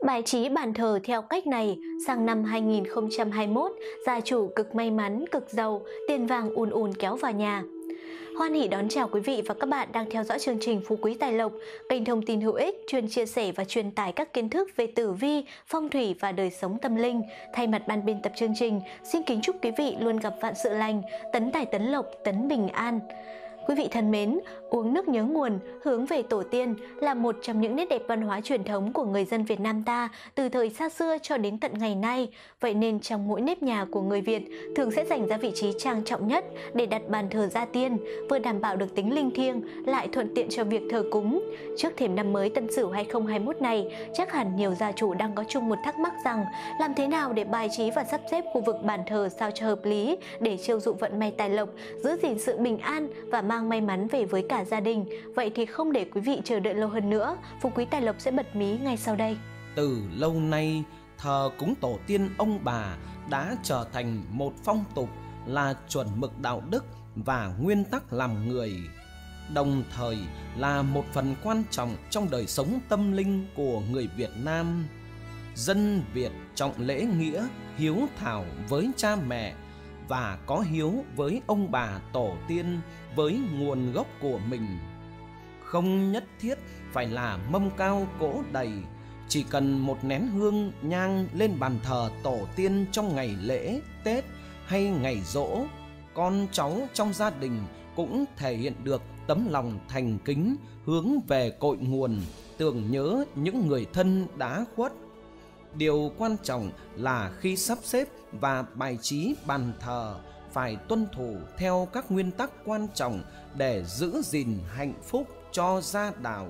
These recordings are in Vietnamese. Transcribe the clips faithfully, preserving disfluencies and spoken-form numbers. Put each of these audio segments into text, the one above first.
Bài trí bàn thờ theo cách này, sang năm hai nghìn không trăm hai mươi mốt, gia chủ cực may mắn, cực giàu, tiền vàng ùn ùn kéo vào nhà. Hoan hỉ đón chào quý vị và các bạn đang theo dõi chương trình Phú Quý Tài Lộc, kênh thông tin hữu ích chuyên chia sẻ và truyền tải các kiến thức về tử vi, phong thủy và đời sống tâm linh. Thay mặt ban biên tập chương trình, xin kính chúc quý vị luôn gặp vạn sự lành, tấn tài tấn lộc, tấn bình an. Quý vị thân mến, uống nước nhớ nguồn, hướng về tổ tiên là một trong những nét đẹp văn hóa truyền thống của người dân Việt Nam ta từ thời xa xưa cho đến tận ngày nay. Vậy nên trong mỗi nếp nhà của người Việt thường sẽ dành ra vị trí trang trọng nhất để đặt bàn thờ gia tiên, vừa đảm bảo được tính linh thiêng, lại thuận tiện cho việc thờ cúng. Trước thềm năm mới Tân Sửu hai không hai mốt này, chắc hẳn nhiều gia chủ đang có chung một thắc mắc rằng làm thế nào để bài trí và sắp xếp khu vực bàn thờ sao cho hợp lý để chiêu dụ vận may tài lộc, giữ gìn sự bình an và mang may mắn về với cả gia đình. Vậy thì không để quý vị chờ đợi lâu hơn nữa, Phú Quý Tài Lộc sẽ bật mí ngay sau đây. Từ lâu nay, thờ cúng tổ tiên ông bà đã trở thành một phong tục, là chuẩn mực đạo đức và nguyên tắc làm người, đồng thời là một phần quan trọng trong đời sống tâm linh của người Việt Nam. Dân Việt trọng lễ nghĩa, hiếu thảo với cha mẹ và có hiếu với ông bà tổ tiên với nguồn gốc của mình. Không nhất thiết phải là mâm cao cỗ đầy, chỉ cần một nén hương nhang lên bàn thờ tổ tiên trong ngày lễ, Tết hay ngày giỗ, con cháu trong gia đình cũng thể hiện được tấm lòng thành kính hướng về cội nguồn, tưởng nhớ những người thân đã khuất. Điều quan trọng là khi sắp xếp và bài trí bàn thờ phải tuân thủ theo các nguyên tắc quan trọng để giữ gìn hạnh phúc cho gia đạo.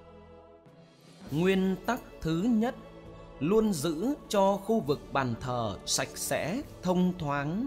Nguyên tắc thứ nhất, luôn giữ cho khu vực bàn thờ sạch sẽ, thông thoáng.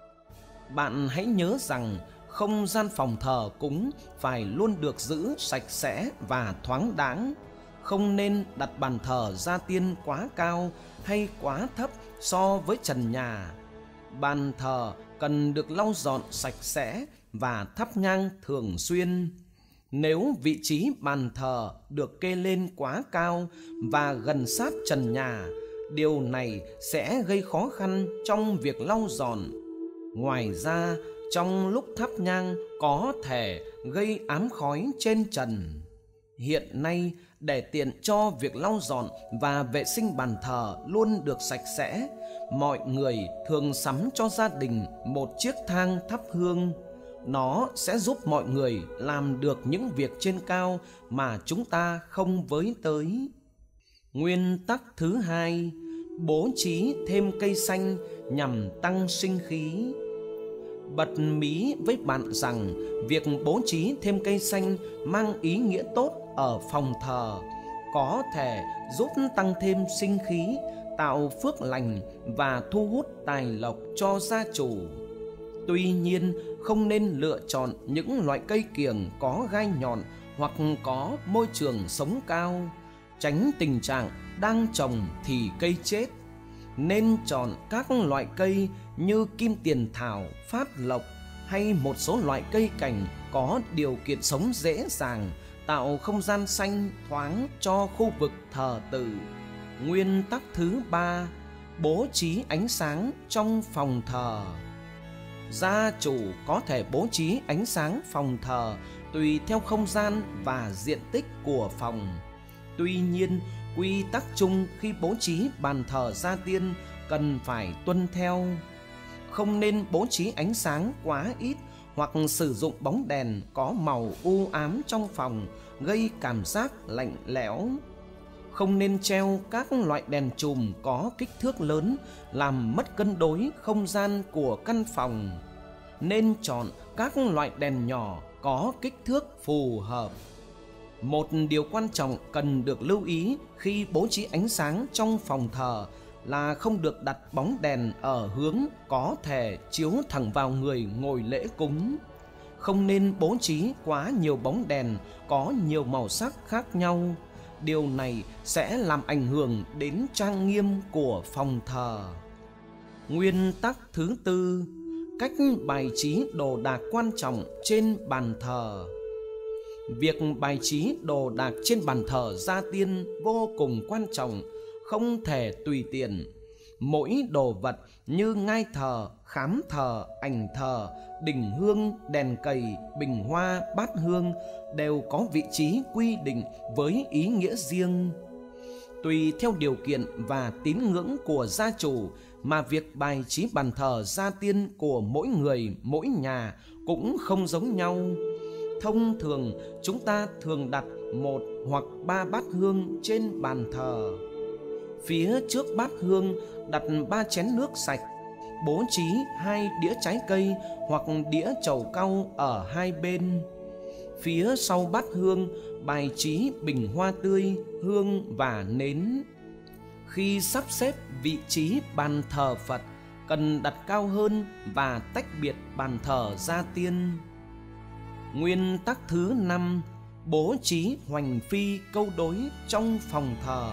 Bạn hãy nhớ rằng không gian phòng thờ cúng phải luôn được giữ sạch sẽ và thoáng đãng. Không nên đặt bàn thờ gia tiên quá cao hay quá thấp so với trần nhà. Bàn thờ cần được lau dọn sạch sẽ và thắp nhang thường xuyên. Nếu vị trí bàn thờ được kê lên quá cao và gần sát trần nhà, điều này sẽ gây khó khăn trong việc lau dọn. Ngoài ra, trong lúc thắp nhang có thể gây ám khói trên trần. Hiện nay, để tiện cho việc lau dọn và vệ sinh bàn thờ luôn được sạch sẽ, mọi người thường sắm cho gia đình một chiếc thang thắp hương. Nó sẽ giúp mọi người làm được những việc trên cao mà chúng ta không với tới. Nguyên tắc thứ hai, bố trí thêm cây xanh nhằm tăng sinh khí. Bật mí với bạn rằng việc bố trí thêm cây xanh mang ý nghĩa tốt ở phòng thờ, có thể giúp tăng thêm sinh khí, tạo phước lành và thu hút tài lộc cho gia chủ. Tuy nhiên, không nên lựa chọn những loại cây kiểng có gai nhọn hoặc có môi trường sống cao, tránh tình trạng đang trồng thì cây chết. Nên chọn các loại cây như kim tiền thảo, phát lộc hay một số loại cây cảnh có điều kiện sống dễ dàng, tạo không gian xanh thoáng cho khu vực thờ tự. Nguyên tắc thứ ba, bố trí ánh sáng trong phòng thờ. Gia chủ có thể bố trí ánh sáng phòng thờ tùy theo không gian và diện tích của phòng. Tuy nhiên, quy tắc chung khi bố trí bàn thờ gia tiên cần phải tuân theo. Không nên bố trí ánh sáng quá ít hoặc sử dụng bóng đèn có màu u ám trong phòng, gây cảm giác lạnh lẽo. Không nên treo các loại đèn chùm có kích thước lớn, làm mất cân đối không gian của căn phòng. Nên chọn các loại đèn nhỏ có kích thước phù hợp. Một điều quan trọng cần được lưu ý khi bố trí ánh sáng trong phòng thờ là không được đặt bóng đèn ở hướng có thể chiếu thẳng vào người ngồi lễ cúng. Không nên bố trí quá nhiều bóng đèn có nhiều màu sắc khác nhau. Điều này sẽ làm ảnh hưởng đến trang nghiêm của phòng thờ. Nguyên tắc thứ tư, cách bài trí đồ đạc quan trọng trên bàn thờ. Việc bài trí đồ đạc trên bàn thờ gia tiên vô cùng quan trọng không thể tùy tiện. Mỗi đồ vật như ngai thờ, khám thờ, ảnh thờ, đỉnh hương, đèn cầy, bình hoa, bát hương đều có vị trí quy định với ý nghĩa riêng. Tùy theo điều kiện và tín ngưỡng của gia chủ mà việc bài trí bàn thờ gia tiên của mỗi người, mỗi nhà cũng không giống nhau. Thông thường chúng ta thường đặt một hoặc ba bát hương trên bàn thờ. Phía trước bát hương đặt ba chén nước sạch, bố trí hai đĩa trái cây hoặc đĩa trầu cau ở hai bên. Phía sau bát hương bài trí bình hoa tươi, hương và nến. Khi sắp xếp vị trí bàn thờ Phật, cần đặt cao hơn và tách biệt bàn thờ gia tiên. Nguyên tắc thứ năm, bố trí hoành phi câu đối trong phòng thờ.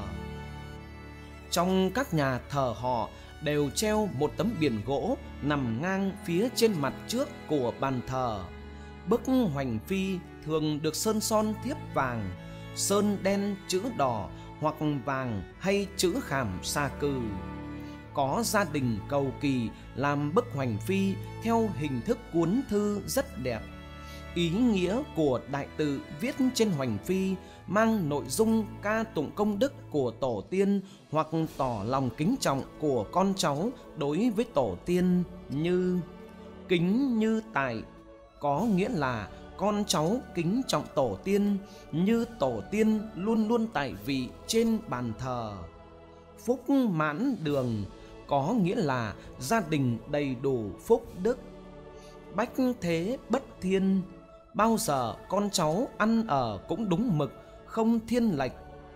Trong các nhà thờ họ đều treo một tấm biển gỗ nằm ngang phía trên mặt trước của bàn thờ. Bức hoành phi thường được sơn son thiếp vàng, sơn đen chữ đỏ hoặc vàng hay chữ khảm xà cừ. Có gia đình cầu kỳ làm bức hoành phi theo hình thức cuốn thư rất đẹp. Ý nghĩa của đại tự viết trên hoành phi mang nội dung ca tụng công đức của tổ tiên hoặc tỏ lòng kính trọng của con cháu đối với tổ tiên, như kính như tại, có nghĩa là con cháu kính trọng tổ tiên như tổ tiên luôn luôn tại vị trên bàn thờ. Phúc mãn đường, có nghĩa là gia đình đầy đủ phúc đức. Bách thế bất thiên, bao giờ con cháu ăn ở cũng đúng mực, không thiên lệch.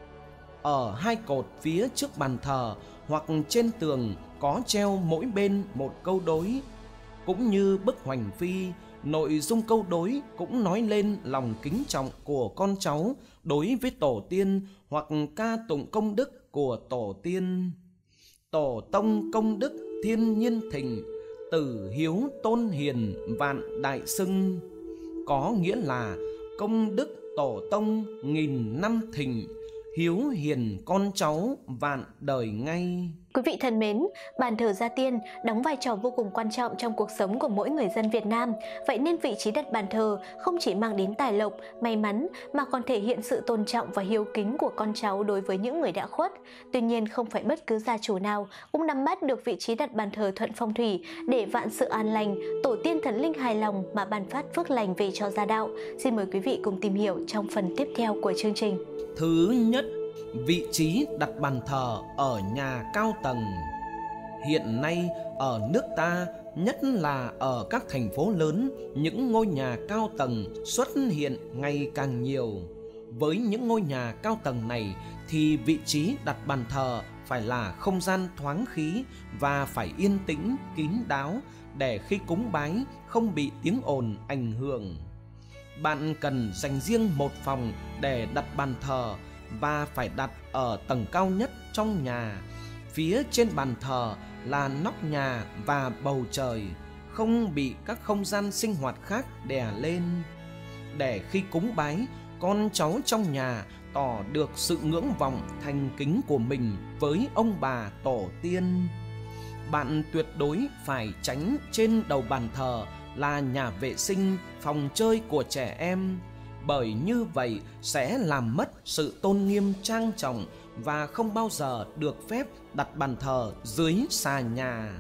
Ở hai cột phía trước bàn thờ hoặc trên tường có treo mỗi bên một câu đối. Cũng như bức hoành phi, nội dung câu đối cũng nói lên lòng kính trọng của con cháu đối với tổ tiên hoặc ca tụng công đức của tổ tiên. Tổ tông công đức thiên nhiên thịnh, tử hiếu tôn hiền vạn đại xưng, có nghĩa là công đức tổ tông nghìn năm thịnh, hiếu hiền con cháu vạn đời ngay. Quý vị thân mến, bàn thờ gia tiên đóng vai trò vô cùng quan trọng trong cuộc sống của mỗi người dân Việt Nam. Vậy nên vị trí đặt bàn thờ không chỉ mang đến tài lộc, may mắn mà còn thể hiện sự tôn trọng và hiếu kính của con cháu đối với những người đã khuất. Tuy nhiên, không phải bất cứ gia chủ nào cũng nắm bắt được vị trí đặt bàn thờ thuận phong thủy để vạn sự an lành, tổ tiên thần linh hài lòng mà ban phát phước lành về cho gia đạo. Xin mời quý vị cùng tìm hiểu trong phần tiếp theo của chương trình. Thứ nhất, vị trí đặt bàn thờ ở nhà cao tầng. Hiện nay ở nước ta, nhất là ở các thành phố lớn, những ngôi nhà cao tầng xuất hiện ngày càng nhiều. Với những ngôi nhà cao tầng này thì vị trí đặt bàn thờ phải là không gian thoáng khí và phải yên tĩnh, kín đáo để khi cúng bái không bị tiếng ồn ảnh hưởng. Bạn cần dành riêng một phòng để đặt bàn thờ và phải đặt ở tầng cao nhất trong nhà. Phía trên bàn thờ là nóc nhà và bầu trời, không bị các không gian sinh hoạt khác đè lên. Để khi cúng bái, con cháu trong nhà tỏ được sự ngưỡng vọng thành kính của mình với ông bà tổ tiên. Bạn tuyệt đối phải tránh trên đầu bàn thờ là nhà vệ sinh, phòng chơi của trẻ em, bởi như vậy sẽ làm mất sự tôn nghiêm trang trọng và không bao giờ được phép đặt bàn thờ dưới xà nhà.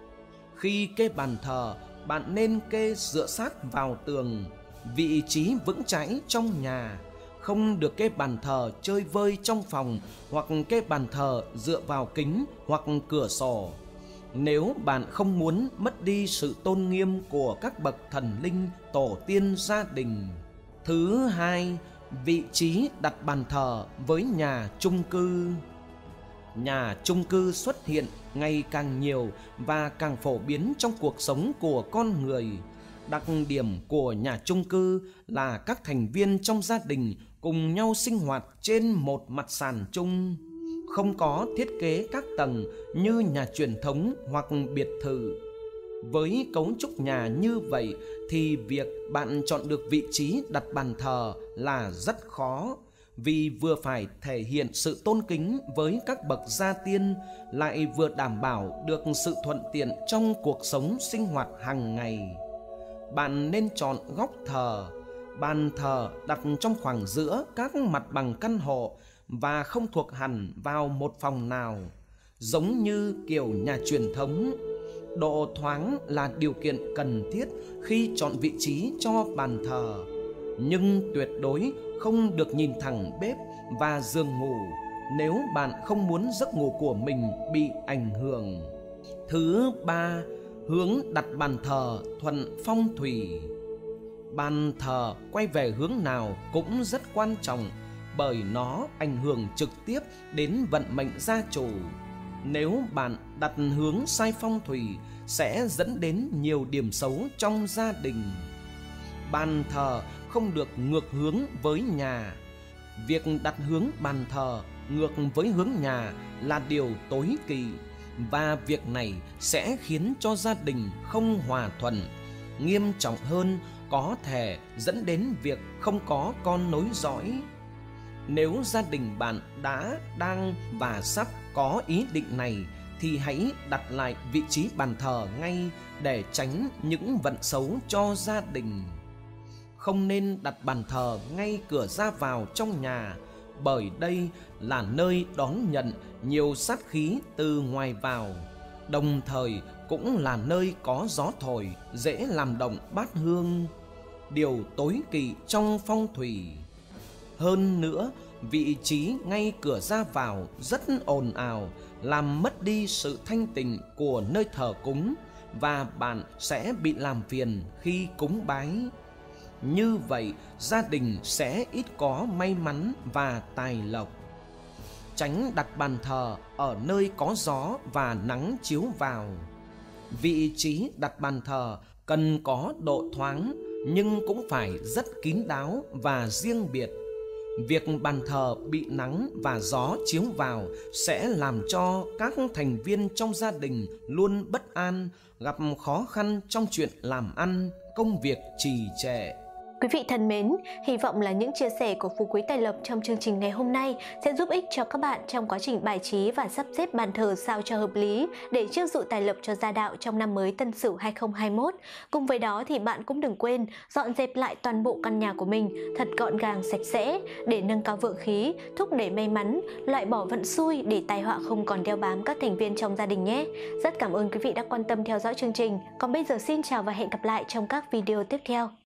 Khi kê bàn thờ, bạn nên kê dựa sát vào tường, vị trí vững chãi trong nhà. Không được kê bàn thờ chơi vơi trong phòng hoặc kê bàn thờ dựa vào kính hoặc cửa sổ. Nếu bạn không muốn mất đi sự tôn nghiêm của các bậc thần linh, tổ tiên gia đình. Thứ hai, vị trí đặt bàn thờ với nhà chung cư. Nhà chung cư xuất hiện ngày càng nhiều và càng phổ biến trong cuộc sống của con người. Đặc điểm của nhà chung cư là các thành viên trong gia đình cùng nhau sinh hoạt trên một mặt sàn chung, không có thiết kế các tầng như nhà truyền thống hoặc biệt thự. Với cấu trúc nhà như vậy thì việc bạn chọn được vị trí đặt bàn thờ là rất khó, vì vừa phải thể hiện sự tôn kính với các bậc gia tiên, lại vừa đảm bảo được sự thuận tiện trong cuộc sống sinh hoạt hàng ngày. Bạn nên chọn góc thờ, bàn thờ đặt trong khoảng giữa các mặt bằng căn hộ và không thuộc hẳn vào một phòng nào, giống như kiểu nhà truyền thống. Độ thoáng là điều kiện cần thiết khi chọn vị trí cho bàn thờ, nhưng tuyệt đối không được nhìn thẳng bếp và giường ngủ nếu bạn không muốn giấc ngủ của mình bị ảnh hưởng. Thứ ba, hướng đặt bàn thờ thuận phong thủy. Bàn thờ quay về hướng nào cũng rất quan trọng, bởi nó ảnh hưởng trực tiếp đến vận mệnh gia chủ. Nếu bạn đặt hướng sai phong thủy sẽ dẫn đến nhiều điểm xấu trong gia đình. Bàn thờ không được ngược hướng với nhà. Việc đặt hướng bàn thờ ngược với hướng nhà là điều tối kỵ, và việc này sẽ khiến cho gia đình không hòa thuận. Nghiêm trọng hơn, có thể dẫn đến việc không có con nối dõi. Nếu gia đình bạn đã, đang và sắp có ý định này thì hãy đặt lại vị trí bàn thờ ngay để tránh những vận xấu cho gia đình. Không nên đặt bàn thờ ngay cửa ra vào trong nhà, bởi đây là nơi đón nhận nhiều sát khí từ ngoài vào, đồng thời cũng là nơi có gió thổi dễ làm động bát hương, điều tối kỵ trong phong thủy. Hơn nữa, vị trí ngay cửa ra vào rất ồn ào, làm mất đi sự thanh tịnh của nơi thờ cúng, và bạn sẽ bị làm phiền khi cúng bái. Như vậy, gia đình sẽ ít có may mắn và tài lộc. Tránh đặt bàn thờ ở nơi có gió và nắng chiếu vào. Vị trí đặt bàn thờ cần có độ thoáng, nhưng cũng phải rất kín đáo và riêng biệt. Việc bàn thờ bị nắng và gió chiếu vào sẽ làm cho các thành viên trong gia đình luôn bất an, gặp khó khăn trong chuyện làm ăn, công việc trì trệ. Quý vị thân mến, hy vọng là những chia sẻ của Phú Quý Tài Lộc trong chương trình ngày hôm nay sẽ giúp ích cho các bạn trong quá trình bài trí và sắp xếp bàn thờ sao cho hợp lý để chiêu dụ tài lộc cho gia đạo trong năm mới Tân Sửu hai không hai mốt. Cùng với đó thì bạn cũng đừng quên dọn dẹp lại toàn bộ căn nhà của mình thật gọn gàng sạch sẽ để nâng cao vượng khí, thúc đẩy may mắn, loại bỏ vận xui để tai họa không còn đeo bám các thành viên trong gia đình nhé. Rất cảm ơn quý vị đã quan tâm theo dõi chương trình. Còn bây giờ xin chào và hẹn gặp lại trong các video tiếp theo.